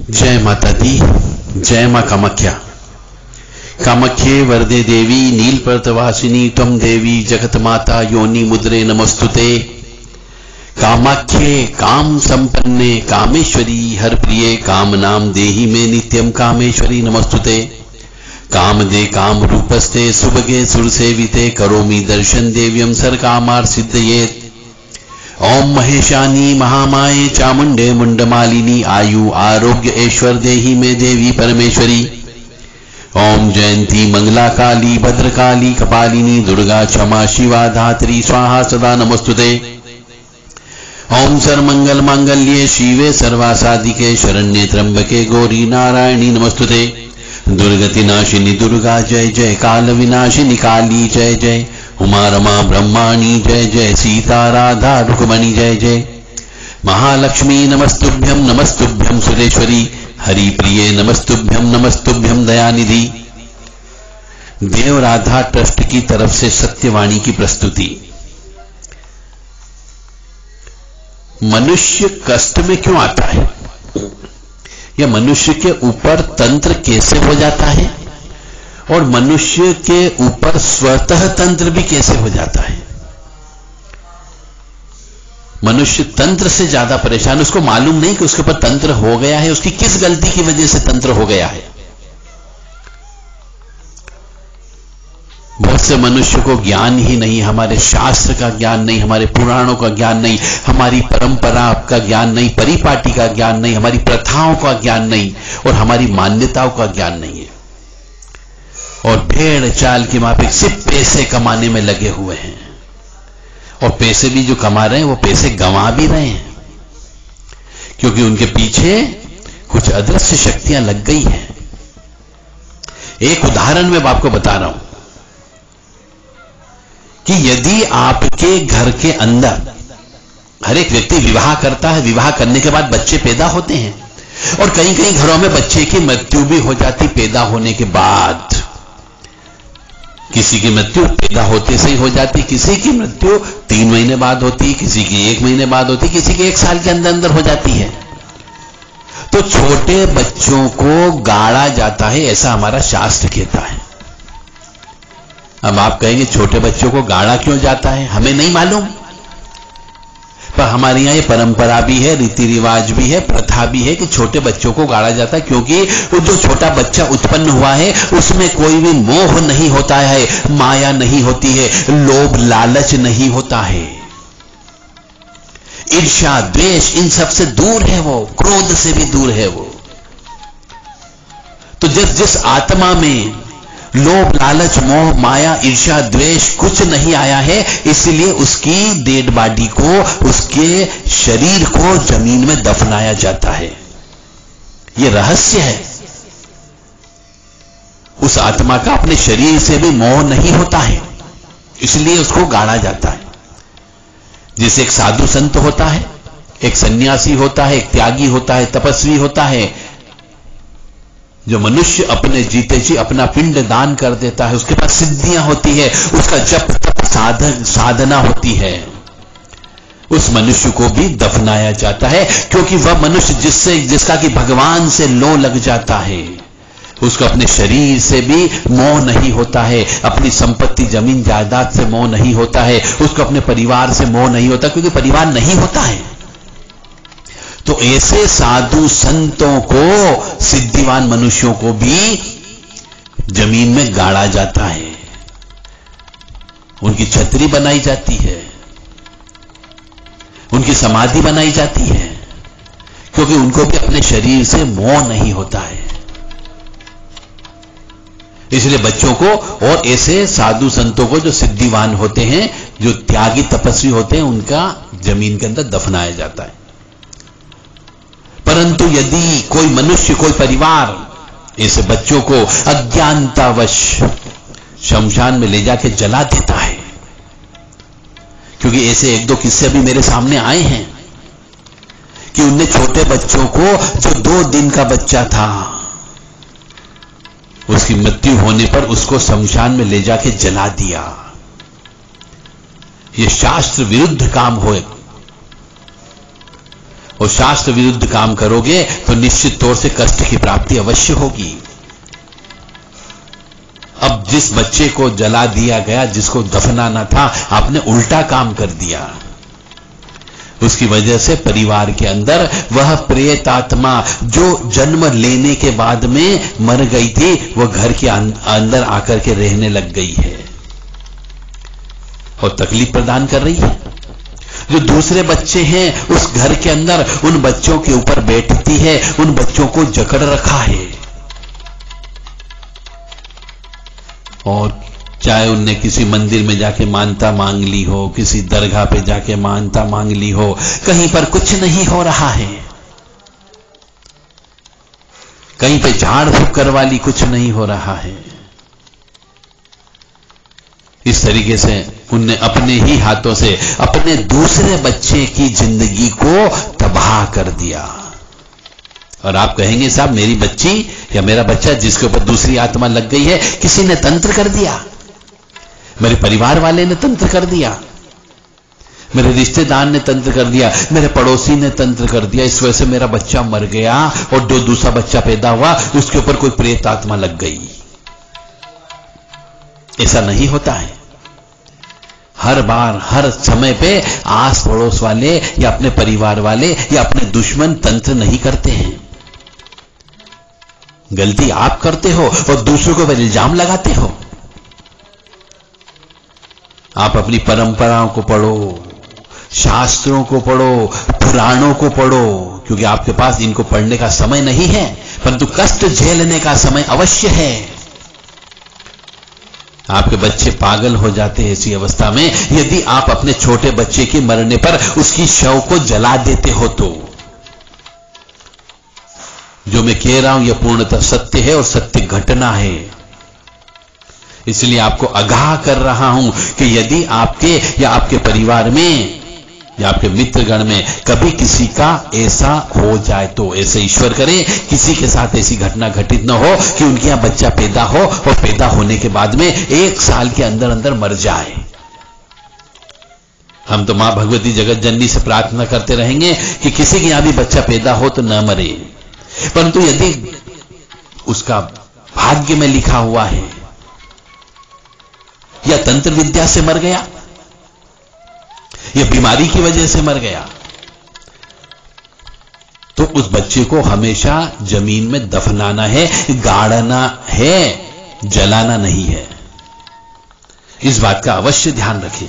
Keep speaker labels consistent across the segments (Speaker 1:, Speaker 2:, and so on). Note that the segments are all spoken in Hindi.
Speaker 1: जय माता दी, जय मां कामाख्या। कामाख्ये वरदे देवी नीलपर्वतवासिनी त्वं देवी जगत माता योनि मुद्रे नमस्तुते। कामाख्ये काम संपन्ने कामेश्वरी हर प्रिये काम नाम देहि में नित्यम कामेश्वरी नमस्तुते। काम दे काम रूपस्ते सुभगे सुरसेविते करोमि दर्शन देव्यम सर कामार सिद्धयेत्। ओम महेशानी महामाये चामुंडे मुंडमालिनी आयु आरोग्य ऐश्वर देहि में देवी परमेश्वरी। ओम जयंती मंगला काली भद्रकाली कपालिनी दुर्गा क्षमा शिवा धात्री स्वाहा सदा नमस्तुते। ओम सर्वमंगल मांगल्ये शिवे सर्वासाधिके शरण्ये त्र्यंबके गौरी नारायणी नमस्तुते। दुर्गति नाशिनी दुर्गा जय जय, काल विनाशिनी काली जय जय, उमा रमा ब्रह्माणी जय जय, सीता राधा रुक्मणी जय जय। महालक्ष्मी नमस्तुभ्यम सुरेश्वरी, हरि प्रिये नमस्तुभ्यम दयानिधि। देव राधा ट्रस्ट की तरफ से सत्यवाणी की प्रस्तुति। मनुष्य कष्ट में क्यों आता है, या मनुष्य के ऊपर तंत्र कैसे हो जाता है, और मनुष्य के ऊपर स्वतः तंत्र भी कैसे हो जाता है। मनुष्य तंत्र से ज्यादा परेशान, उसको मालूम नहीं कि उसके ऊपर तंत्र हो गया है, उसकी किस गलती की वजह से तंत्र हो गया है। बहुत से मनुष्य को ज्ञान ही नहीं, हमारे शास्त्र का ज्ञान नहीं, हमारे पुराणों का ज्ञान नहीं, हमारी परंपरा का ज्ञान नहीं, परिपाटी का ज्ञान नहीं, हमारी प्रथाओं का ज्ञान नहीं, और हमारी मान्यताओं का ज्ञान नहीं है। और भेड़ चाल के माफिक सिर्फ पैसे कमाने में लगे हुए हैं, और पैसे भी जो कमा रहे हैं वो पैसे गंवा भी रहे हैं, क्योंकि उनके पीछे कुछ अदृश्य शक्तियां लग गई हैं। एक उदाहरण मैं आपको बता रहा हूं कि यदि आपके घर के अंदर हर एक व्यक्ति विवाह करता है, विवाह करने के बाद बच्चे पैदा होते हैं, और कई कई घरों में बच्चे की मृत्यु भी हो जाती पैदा होने के बाद। किसी की मृत्यु पैदा होते से ही हो जाती, किसी की मृत्यु 3 महीने बाद होती, किसी की 1 महीने बाद होती, किसी के 1 साल के अंदर अंदर हो जाती है। तो छोटे बच्चों को गाड़ा जाता है, ऐसा हमारा शास्त्र कहता है। अब आप कहेंगे छोटे बच्चों को गाड़ा क्यों जाता है, हमें नहीं मालूम, पर हमारे यहां ये परंपरा भी है, रीति रिवाज भी है, प्रथा भी है कि छोटे बच्चों को गाड़ा जाता है, क्योंकि वो जो छोटा बच्चा उत्पन्न हुआ है उसमें कोई भी मोह नहीं होता है, माया नहीं होती है, लोभ लालच नहीं होता है, ईर्ष्या द्वेष इन सब से दूर है, वो क्रोध से भी दूर है वो। तो जिस आत्मा में लोभ लालच मोह माया ईर्ष्या द्वेष कुछ नहीं आया है, इसलिए उसकी डेड बॉडी को, उसके शरीर को जमीन में दफनाया जाता है। यह रहस्य है। उस आत्मा का अपने शरीर से भी मोह नहीं होता है, इसलिए उसको गाड़ा जाता है। जैसे एक साधु संत होता है, एक सन्यासी होता है, एक त्यागी होता है, तपस्वी होता है। जो मनुष्य अपने जीते जी अपना पिंड दान कर देता है, उसके पास सिद्धियां होती है, उसका जप तप साधना होती है, उस मनुष्य को भी दफनाया जाता है, क्योंकि वह मनुष्य जिसका कि भगवान से लो लग जाता है, उसको अपने शरीर से भी मोह नहीं होता है, अपनी संपत्ति जमीन जायदाद से मोह नहीं होता है, उसको अपने परिवार से मोह नहीं होता, क्योंकि परिवार नहीं होता है। तो ऐसे साधु संतों को, सिद्धिवान मनुष्यों को भी जमीन में गाड़ा जाता है, उनकी छतरी बनाई जाती है, उनकी समाधि बनाई जाती है, क्योंकि उनको भी अपने शरीर से मोह नहीं होता है। इसलिए बच्चों को और ऐसे साधु संतों को जो सिद्धिवान होते हैं, जो त्यागी तपस्वी होते हैं, उनका जमीन के अंदर दफनाया जाता है। परंतु यदि कोई मनुष्य, कोई परिवार ऐसे बच्चों को अज्ञानतावश शमशान में ले जाके जला देता है, क्योंकि ऐसे 1-2 किस्से भी मेरे सामने आए हैं कि उनने छोटे बच्चों को, जो 2 दिन का बच्चा था, उसकी मृत्यु होने पर उसको शमशान में ले जाके जला दिया। यह शास्त्र विरुद्ध काम हो, और शास्त्र विरुद्ध काम करोगे तो निश्चित तौर से कष्ट की प्राप्ति अवश्य होगी। अब जिस बच्चे को जला दिया गया, जिसको दफनाना था, आपने उल्टा काम कर दिया। उसकी वजह से परिवार के अंदर वह प्रेत आत्मा जो जन्म लेने के बाद में मर गई थी, वह घर के अंदर आकर के रहने लग गई है और तकलीफ प्रदान कर रही है। जो दूसरे बच्चे हैं उस घर के अंदर उन बच्चों के ऊपर बैठती है, उन बच्चों को जकड़ रखा है। और चाहे उनने किसी मंदिर में जाके मानता मांग ली हो, किसी दरगाह पे जाके मानता मांग ली हो, कहीं पर कुछ नहीं हो रहा है। कहीं पे झाड़ फूक करवा ली, कुछ नहीं हो रहा है। इस तरीके से उनने अपने ही हाथों से अपने दूसरे बच्चे की जिंदगी को तबाह कर दिया। और आप कहेंगे साहब मेरी बच्ची या मेरा बच्चा जिसके ऊपर दूसरी आत्मा लग गई है, किसी ने तंत्र कर दिया, मेरे परिवार वाले ने तंत्र कर दिया, मेरे रिश्तेदार ने तंत्र कर दिया, मेरे पड़ोसी ने तंत्र कर दिया, इस वजह से मेरा बच्चा मर गया और जो दूसरा बच्चा पैदा हुआ उसके ऊपर कोई प्रेत आत्मा लग गई। ऐसा नहीं होता है। हर बार हर समय पे आस पड़ोस वाले या अपने परिवार वाले या अपने दुश्मन तंत्र नहीं करते हैं। गलती आप करते हो और दूसरों को इल्जाम लगाते हो। आप अपनी परंपराओं को पढ़ो, शास्त्रों को पढ़ो, पुराणों को पढ़ो, क्योंकि आपके पास इनको पढ़ने का समय नहीं है, परंतु कष्ट झेलने का समय अवश्य है। आपके बच्चे पागल हो जाते हैं ऐसी अवस्था में यदि आप अपने छोटे बच्चे के मरने पर उसकी शव को जला देते हो तो। जो मैं कह रहा हूं यह पूर्णतः सत्य है और सत्य घटना है। इसलिए आपको आगाह कर रहा हूं कि यदि आपके या आपके परिवार में या आपके मित्रगण में कभी किसी का ऐसा हो जाए तो ऐसे ईश्वर करे किसी के साथ ऐसी घटना घटित न हो कि उनके यहां बच्चा पैदा हो और पैदा होने के बाद में 1 साल के अंदर अंदर मर जाए। हम तो मां भगवती जगत जननी से प्रार्थना करते रहेंगे कि किसी के यहां भी बच्चा पैदा हो तो न मरे, परंतु यदि उसका भाग्य में लिखा हुआ है या तंत्र विद्या से मर गया या बीमारी की वजह से मर गया, तो उस बच्चे को हमेशा जमीन में दफनाना है, गाड़ना है, जलाना नहीं है। इस बात का अवश्य ध्यान रखें,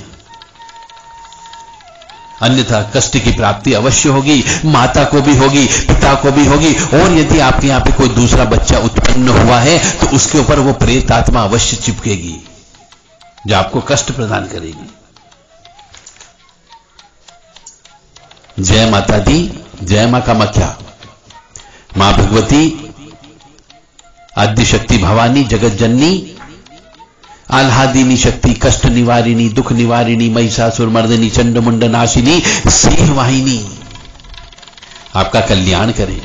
Speaker 1: अन्यथा कष्ट की प्राप्ति अवश्य होगी, माता को भी होगी, पिता को भी होगी, और यदि आपके यहां पे कोई दूसरा बच्चा उत्पन्न हुआ है तो उसके ऊपर वो प्रेत आत्मा अवश्य चिपकेगी जो आपको कष्ट प्रदान करेगी। जय माता दी, जय मां कामाख्या। मां भगवती आद्य शक्ति भवानी जगत जननी आह्लादिनी शक्ति कष्ट निवारिणी दुख निवारिणी महिषासुर मर्दिनी चंडमुंड नाशिनी सिंह वाहिनी आपका कल्याण करे।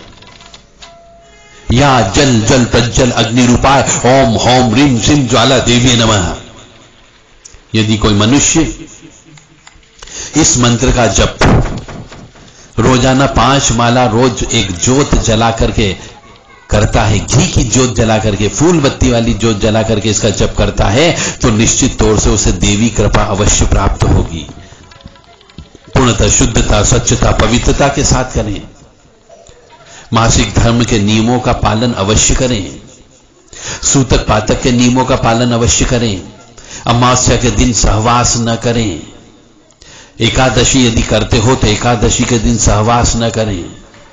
Speaker 1: या जल जल प्रज्वल अग्नि रूपाय ओम होम ह्रीं श्रीं ज्वाला देवी नमः। यदि कोई मनुष्य इस मंत्र का जप रोजाना 5 माला रोज एक ज्योत जला करके करता है, घी की ज्योत जला करके, फूल बत्ती वाली ज्योत जला करके इसका जप करता है, तो निश्चित तौर से उसे देवी कृपा अवश्य प्राप्त होगी। पूर्णतः शुद्धता, स्वच्छता, पवित्रता के साथ करें। मासिक धर्म के नियमों का पालन अवश्य करें। सूतक पातक के नियमों का पालन अवश्य करें। अमावस्या के दिन सहवास न करें। एकादशी यदि करते हो तो एकादशी के दिन सहवास न करें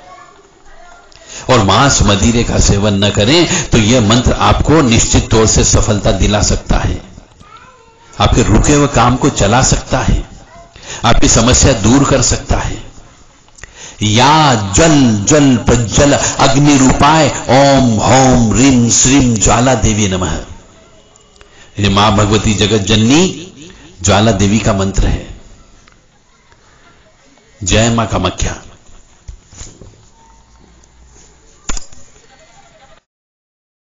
Speaker 1: और मांस मदिरे का सेवन न करें, तो यह मंत्र आपको निश्चित तौर से सफलता दिला सकता है, आपके रुके हुए काम को चला सकता है, आपकी समस्या दूर कर सकता है। या जल जल प्रज्वल अग्नि रूपाय ओम होम ह्रीं श्रीं ज्वाला देवी नमः। यह मां भगवती जगत जननी ज्वाला देवी का मंत्र है। जय मां कामाख्या।